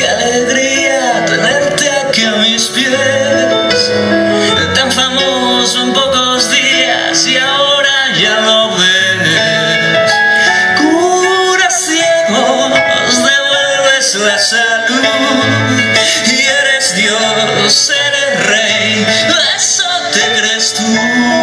Qué alegría tenerte aquí a mis pies, tan famoso en pocos días y ahora ya lo ves. Curas ciegos, devuelves la salud y eres Dios, eres Rey, eso te crees tú.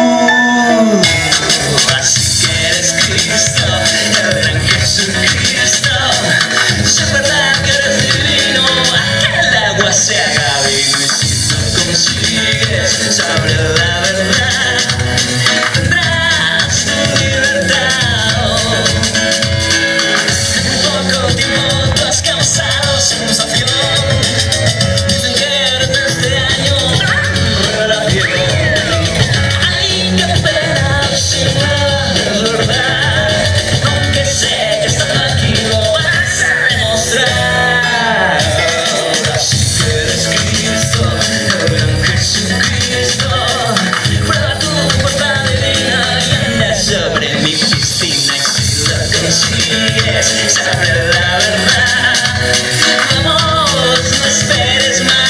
Así que eres Cristo, el gran Jesucristo. Si es verdad que eres divino, a que el agua se haga vino. Y si no consigues saber la verdad, tendrás tu libertad. En poco tiempo tú has causado sensación. Dicen que eres de este año revelación. Ay, qué pena, si no es verdad, aunque sé que estando aquí lo vas a demostrar. Así que eres Cristo, el gran Jesucristo. Prueba tu fuerza divina y anda sobre mi piscina. Y si lo consigues, saber la verdad, vamos, no esperes más.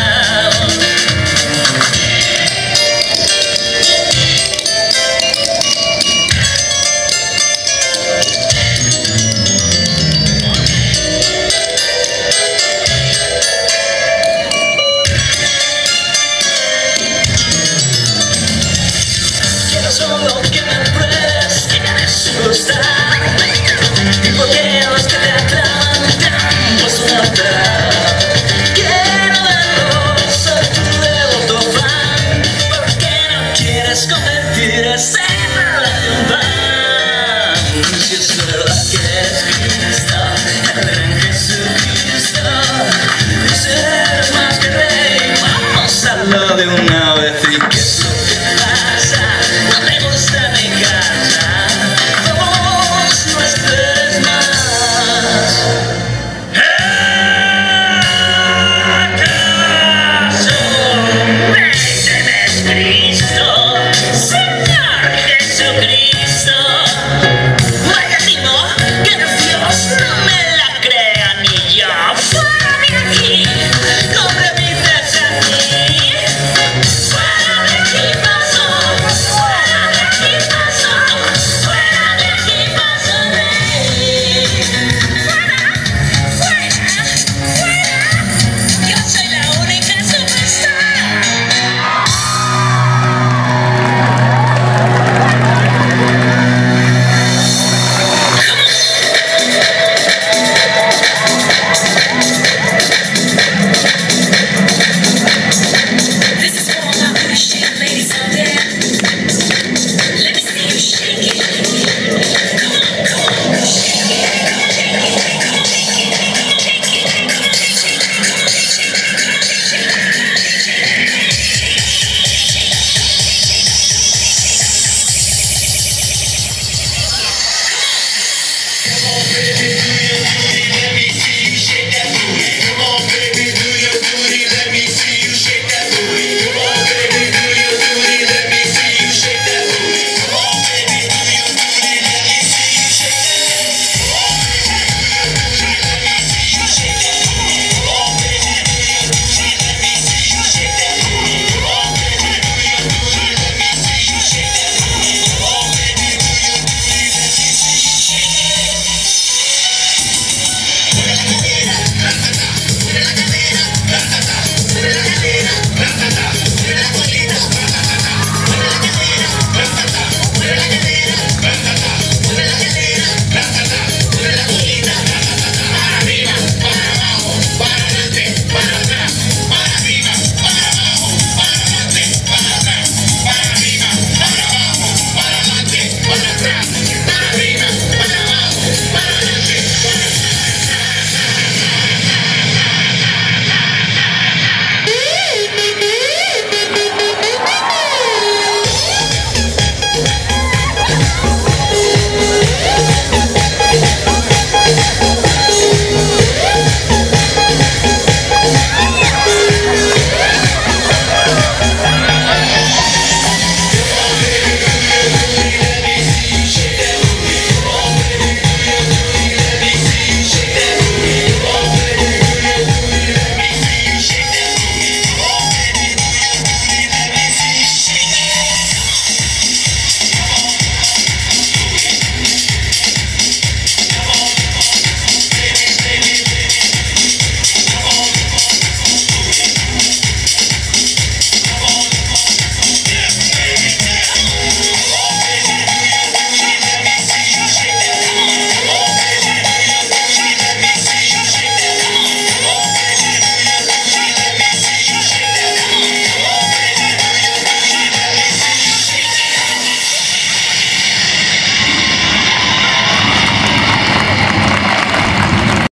Quiero solo que me pruebes que eres un gustar. Y porque los que te aclaman te han puesto un altar. Quiero verlo, soy tu devoto fan. ¿Por qué no quieres convertir ese mal en un pan? Si es verdad que eres Cristo, el gran Jesucristo, y ser más que rey, vamos a hablar de una vez. ¿Y qué es lo que pasa? No te gusta mi casa, vamos, no esperes más. ¿Acaso me temes, Cristo, Señor Jesucristo? Vaya timo, que Dios no me la crea ni yo. Fuera de aquí, no repites a mí. Fuera de aquí paso, fuera de aquí paso, fuera de aquí paso de mí. Fuera, fuera, fuera, yo soy la única superstar. This is for all my shake ladies out there. Let me see you shake it. Come on, come on, shake it. Come on, shake it. Come on, shake it. Come on, shake it. Come on, shake it. Come on, shake it. Come on, shake it. Come on, baby, do your booty. Let me see you shake that booty. Come on, baby, do your booty. Let me see you shake that booty. Come on, baby, do your booty. Let me see you shake that booty. Come on, baby, do your booty. Let me see you shake that booty. Come on, baby, do your booty. Let me see you shake that booty. Come on, baby, do your booty. Let me see you shake that booty. Come on, baby, do your booty. Let me see you shake that booty. Come on, baby, do your booty. Let me see you shake that booty.